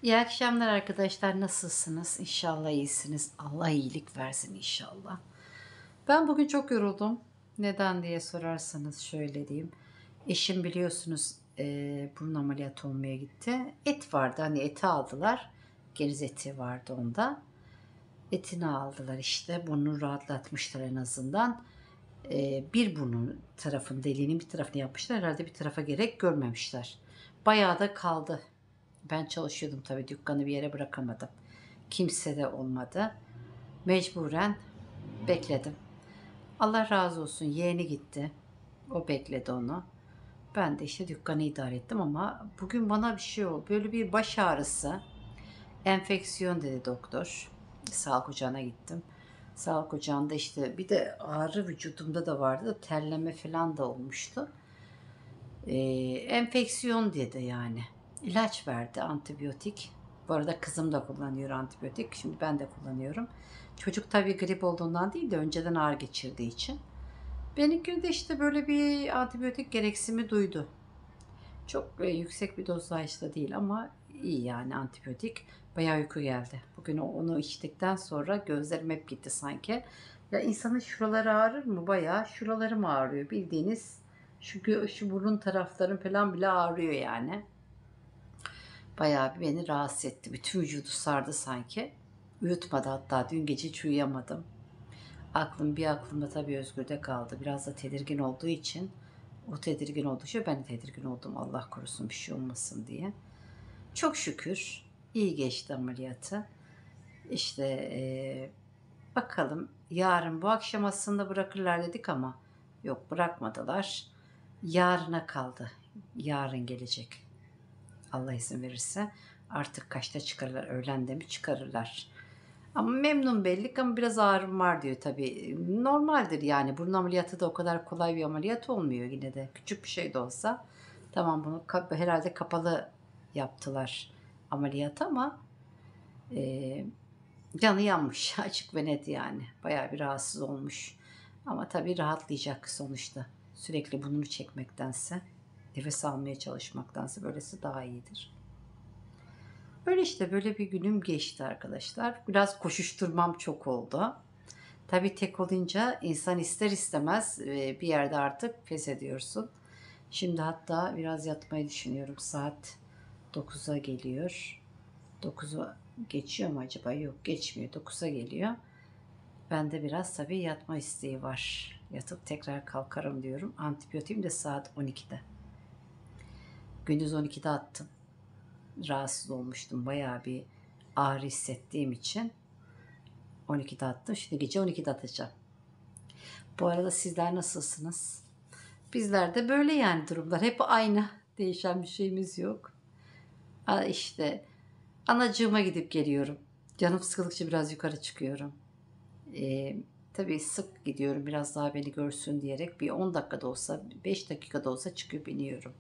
İyi akşamlar arkadaşlar. Nasılsınız? İnşallah iyisiniz. Allah iyilik versin inşallah. Ben bugün çok yoruldum. Neden diye sorarsanız şöyle diyeyim. Eşim biliyorsunuz burun ameliyatı olmaya gitti. Et vardı, hani eti aldılar. Geriz eti vardı onda. Etini aldılar işte. Burnunu rahatlatmışlar en azından. Bir burnun tarafını, deliğinin bir tarafını yapmışlar. Herhalde bir tarafa gerek görmemişler. Bayağı da kaldı. Ben çalışıyordum tabii, dükkanı bir yere bırakamadım. Kimse de olmadı. Mecburen bekledim. Allah razı olsun, yeğeni gitti. O bekledi onu. Ben de işte dükkanı idare ettim ama bugün bana bir şey oldu. Böyle bir baş ağrısı. Enfeksiyon dedi doktor. Sağlık ocağına gittim. Sağlık ocağında işte bir de ağrı vücudumda da vardı. Terleme falan da olmuştu. Enfeksiyon dedi yani. İlaç verdi, antibiyotik. Bu arada kızım da kullanıyor antibiyotik. Şimdi ben de kullanıyorum. Çocuk tabii grip olduğundan değil de önceden ağrı geçirdiği için. Benimki de işte böyle bir antibiyotik gereksimi duydu. Çok yüksek bir dozajda değil ama iyi yani antibiyotik. Bayağı uyku geldi. Bugün onu içtikten sonra gözlerim hep gitti sanki. Ya insanın şuraları ağrır mı? Bayağı şuralarım ağrıyor. Bildiğiniz şu burun taraflarım falan bile ağrıyor yani. Bayağı bir beni rahatsız etti. Bütün vücudu sardı sanki. Uyutmadı hatta. Dün gece hiç uyuyamadım. Aklımda tabii Özgür'de kaldı. Biraz da tedirgin olduğu için. O tedirgin olduğu için ben de tedirgin oldum. Allah korusun bir şey olmasın diye. Çok şükür iyi geçti ameliyatı. İşte bakalım yarın bu akşam aslında bırakırlar dedik ama yok, bırakmadılar. Yarına kaldı. Yarın gelecek. Allah izin verirse. Artık kaçta çıkarırlar? Öğlende mi çıkarırlar? Ama memnun belli ama biraz ağrım var diyor tabii. Normaldir yani. Burun ameliyatı da o kadar kolay bir ameliyat olmuyor yine de. Küçük bir şey de olsa. Tamam, bunu herhalde kapalı yaptılar ameliyatı ama e, canı yanmış. Açık ve net yani. Bayağı bir rahatsız olmuş. Ama tabii rahatlayacak sonuçta. Sürekli burnunu çekmektense, nefes almaya çalışmaktansa böylesi daha iyidir. Böyle işte böyle bir günüm geçti arkadaşlar. Biraz koşuşturmam çok oldu. Tabii tek olunca insan ister istemez bir yerde artık pes ediyorsun. Şimdi hatta biraz yatmayı düşünüyorum. Saat 9'a geliyor. 9'u geçiyor mu acaba? Yok, geçmiyor. 9'a geliyor. Bende biraz tabii yatma isteği var. Yatıp tekrar kalkarım diyorum. Antibiyotiğim de saat 12'de. Gündüz 12'de attım. Rahatsız olmuştum. Bayağı bir ağrı hissettiğim için 12'de attım. Şimdi gece 12'de atacağım. Bu arada sizler nasılsınız? Bizler de böyle yani, durumlar hep aynı. Değişen bir şeyimiz yok. İşte anacığıma gidip geliyorum. Canım sıkıldıkça biraz yukarı çıkıyorum. Ee, tabii sık gidiyorum, biraz daha beni görsün diyerek bir 10 dakikada olsa, 5 dakikada olsa çıkıp iniyorum.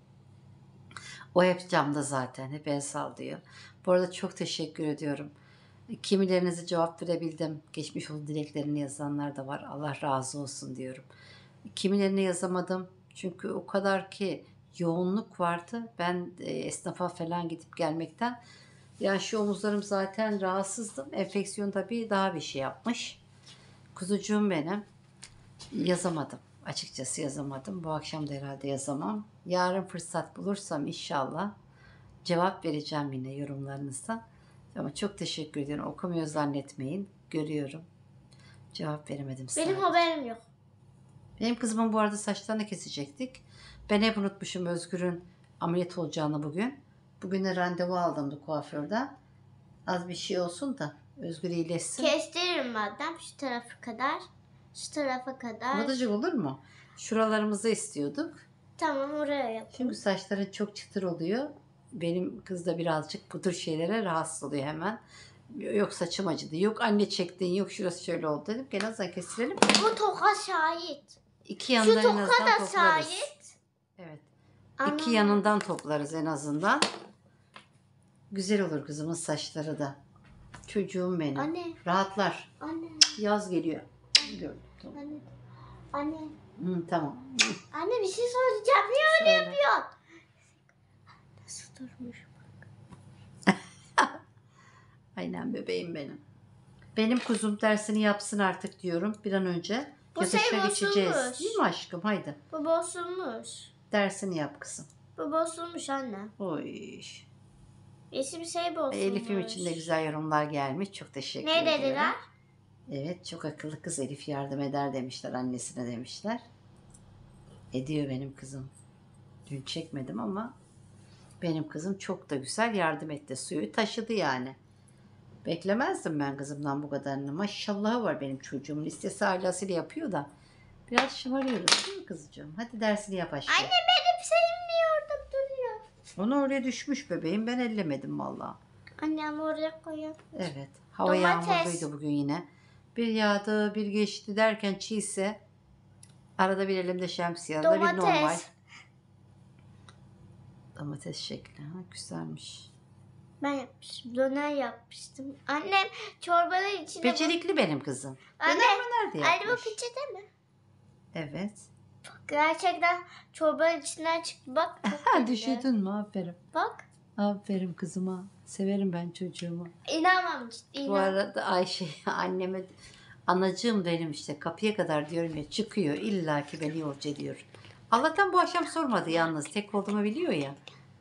O hep camda zaten, hep el sallıyor. Bu arada çok teşekkür ediyorum. Kimilerinize cevap verebildim. Geçmiş olsun dileklerini yazanlar da var. Allah razı olsun diyorum. Kimilerine yazamadım. Çünkü o kadar ki yoğunluk vardı. Ben esnafa falan gidip gelmekten. Yani şu omuzlarım zaten rahatsızdım. Enfeksiyon tabii daha bir şey yapmış. Kuzucuğum benim. Yazamadım. Açıkçası yazamadım. Bu akşam da herhalde yazamam. Yarın fırsat bulursam inşallah cevap vereceğim yine yorumlarınıza. Ama çok teşekkür ediyorum. Okumuyor zannetmeyin. Görüyorum. Cevap veremedim sadece. Benim haberim yok. Benim kızımın bu arada saçlarını kesecektik. Ben hep unutmuşum Özgür'ün ameliyat olacağını bugün. Bugün de randevu aldım kuaförden. Az bir şey olsun da Özgür iyileşsin. Kestiririm madem şu tarafa kadar. Şu tarafa kadar. Modacık olur mu? Şuralarımızı istiyorduk. Tamam, oraya yapalım. Çünkü saçların çok çıtır oluyor. Benim kız da birazcık bu tür şeylere rahatsız oluyor hemen. Yok saçım acıdı, yok anne çektin, yok şurası şöyle oldu dedim. Gel azdan kestirelim. Bu toka şahit. İki yandan Şu en toka azından da toplarız. şahit. Evet. Ana. İki yanından toplarız en azından. Güzel olur kızımın saçları da. Çocuğum benim. Anne. Rahatlar. Anne. Yaz geliyor. Gördüm. Tamam. Anne. Anne. Tamam. Anne, bir şey söyleyeceğim. Niye öyle Söyle. yapıyorsun? Nasıl durmuş? Aynen bebeğim benim. Benim kuzum dersini yapsın artık diyorum bir an önce. Bu Yatışa şey geçeceğiz. bozulmuş. Değil mi aşkım? Haydi. Bu bozulmuş. Dersini yap kızım. Bu bozulmuş anne. Oy. Yeşil bir şey bozulmuş. Elif'im için de güzel yorumlar gelmiş. Çok teşekkür Ne ediyorum. dediler? Evet, çok akıllı kız Elif yardım eder demişler, annesine demişler. Ediyor benim kızım. Dün çekmedim ama benim kızım çok da güzel yardım etti. Suyu taşıdı yani. Beklemezdim ben kızımdan bu kadarını. Maşallahı var benim çocuğumun. İstese ailesiyle yapıyor da. Biraz şımarıyoruz değil mi kızıcığım? Hadi dersini yap aşkım. Anne benim şeyim niye orada duruyor? Onu oraya düşmüş bebeğim. Ben ellemedim valla. Annem oraya koyuyor. Evet. Hava Domates. yağmurluydu bugün yine. Bir yağdı, bir geçti derken çiğse arada bir elimde şemsiye, arada bir normal. Domates. Domates şekli. Ha, güzelmiş. Ben yapmıştım. Döner yapmıştım. Annem çorbanın içine... Becerikli benim kızım. Anne, Döner de anne bu yapmış. peçete mi? Evet. Gerçekten çorbanın içinden çıktı. Bak. çok Ha, güzel. düşürdün mü? Aferin. Bak. Aferin kızıma. Severim ben çocuğumu. İnanmam ciddi. Bu arada Ayşe anneme anacığım benim işte kapıya kadar diyorum ya çıkıyor illaki beni yolcu ediyor. Allah'tan bu akşam sormadı yalnız tek olduğumu biliyor ya.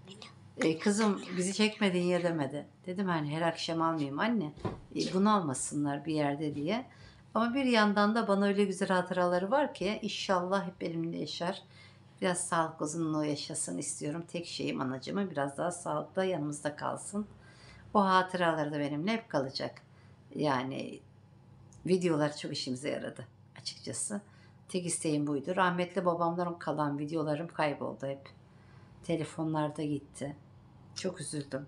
Kızım bizi çekmedin ya demedi. Dedim hani her akşam almayayım anne. Bunu almasınlar bir yerde diye. Ama bir yandan da bana öyle güzel hatıraları var ki inşallah hep benimle yaşar. Biraz sağlık uzunluğu yaşasın istiyorum. Tek şeyim anacığımın biraz daha sağlıklı yanımızda kalsın. O hatıraları da benimle hep kalacak. Yani videolar çok işimize yaradı açıkçası. Tek isteğim buydu. Rahmetli babamdan kalan videolarım kayboldu hep. Telefonlarda gitti. Çok üzüldüm.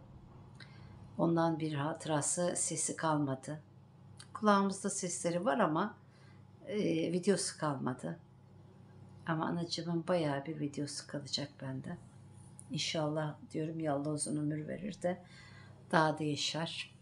Ondan bir hatırası, sesi kalmadı. Kulağımızda sesleri var ama videosu kalmadı. Ama anacığımın bayağı bir videosu kalacak bende. İnşallah diyorum ya Allah uzun ömür verir de daha da yaşar.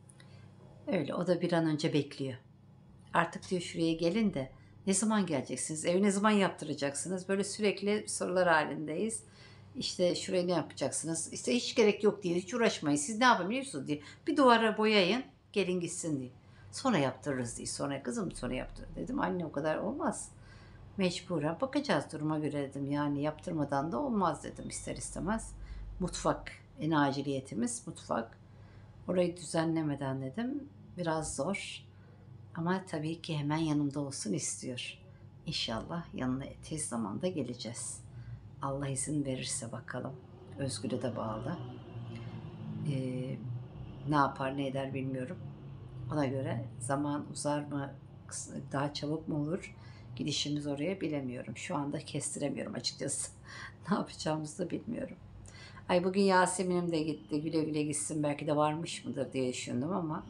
Öyle o da bir an önce bekliyor. Artık diyor şuraya gelin de ne zaman geleceksiniz? Evi ne zaman yaptıracaksınız? Böyle sürekli sorular halindeyiz. İşte şuraya ne yapacaksınız? İşte hiç gerek yok diye hiç uğraşmayın. Siz ne yapabiliyorsunuz diye. Bir duvara boyayın gelin gitsin diye. Sonra yaptırırız diye. Sonra kızım sonra yaptır. Dedim anne o kadar olmaz. Mecburen bakacağız duruma göre dedim. Yani yaptırmadan da olmaz dedim ister istemez. Mutfak en aciliyetimiz mutfak. Orayı düzenlemeden dedim biraz zor. Ama tabii ki hemen yanımda olsun istiyor. İnşallah yanına tez zamanda geleceğiz. Allah izin verirse bakalım. Özgür'e de bağlı. Ne yapar ne eder bilmiyorum. Ona göre zaman uzar mı daha çabuk mu olur gidişimiz oraya bilemiyorum. Şu anda kestiremiyorum açıkçası. Ne yapacağımızı da bilmiyorum. Ay bugün Yasemin'im de gitti. Güle güle gitsin belki de varmış mıdır diye düşündüm ama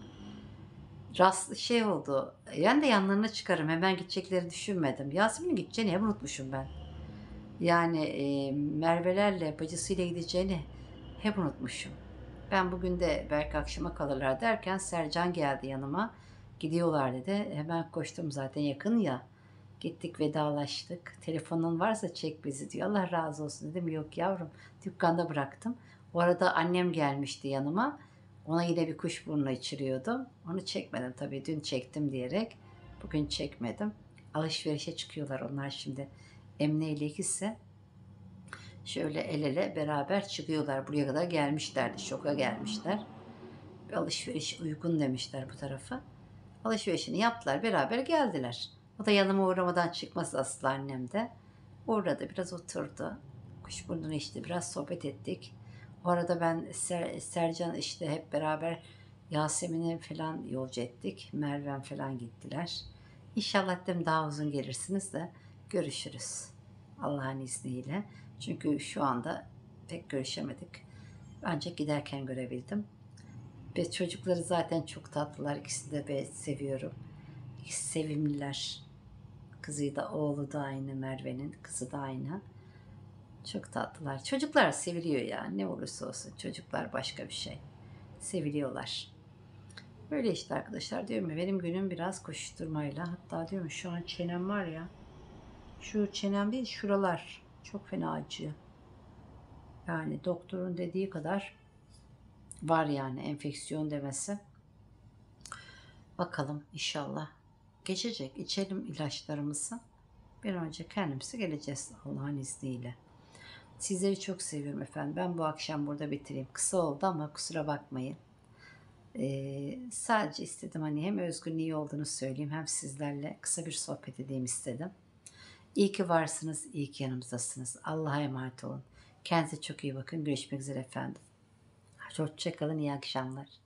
şey oldu. Ben de yanlarına çıkarım. Hemen gidecekleri düşünmedim. Yasemin'in gideceğini hep unutmuşum ben. Yani Merve'lerle bacısıyla gideceğini hep unutmuşum. Ben bugün de belki akşama kalırlar derken Sercan geldi yanıma. Gidiyorlar dedi. Hemen koştum zaten yakın ya. Gittik vedalaştık. Telefonun varsa çek bizi diyor. Allah razı olsun dedim. Yok yavrum dükkanda bıraktım. O arada annem gelmişti yanıma. Ona yine bir kuşburnu içiriyordum. Onu çekmedim tabii dün çektim diyerek. Bugün çekmedim. Alışverişe çıkıyorlar onlar şimdi. Emine ile ikisi şöyle el ele beraber çıkıyorlar. Buraya kadar gelmişlerdi. Şoka gelmişler. Bir alışveriş uygun demişler bu tarafa. Alışverişini yaptılar. Beraber geldiler. O da yanıma uğramadan çıkmaz aslı annem de. Uğradı biraz oturdu. Kuşburnunu içti. Biraz sohbet ettik. O arada ben Sercan işte hep beraber Yasemin'i falan yolcu ettik. Merve'm falan gittiler. İnşallah dedim daha uzun gelirsiniz de görüşürüz. Allah'ın izniyle. Çünkü şu anda pek görüşemedik. Ancak giderken görebildim. Ve çocukları zaten çok tatlılar. İkisini de ben seviyorum. İkisi sevimliler. Kızı da oğlu da aynı Merve'nin. Kızı da aynı. Çok tatlılar. Çocuklar seviliyor ya. Ne olursa olsun. Çocuklar başka bir şey. Seviliyorlar. Böyle işte arkadaşlar diyorum ya benim günüm biraz koşuşturmayla. Hatta diyorum şu an çenem var ya. Şu çenem değil şuralar. Çok fena acıyor. Yani doktorun dediği kadar var yani enfeksiyon demesi. Bakalım inşallah. Geçecek. İçelim ilaçlarımızı. Bir an önce kendimize geleceğiz Allah'ın izniyle. Sizleri çok seviyorum efendim. Ben bu akşam burada bitireyim. Kısa oldu ama kusura bakmayın. Sadece istedim hani hem Özgür'ün iyi olduğunu söyleyeyim hem sizlerle kısa bir sohbet edeyim istedim. İyi ki varsınız, iyi ki yanımızdasınız. Allah'a emanet olun. Kendinize çok iyi bakın. Görüşmek üzere efendim. Hoşçakalın, iyi akşamlar.